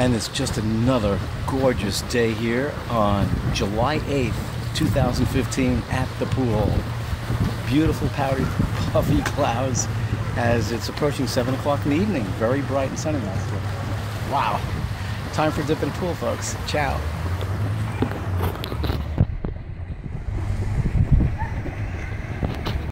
And it's just another gorgeous day here on July 8th, 2015 at the pool. Beautiful powdery puffy clouds as it's approaching 7 o'clock in the evening. Very bright and sunny out. Wow. Time for a dip in the pool, folks. Ciao.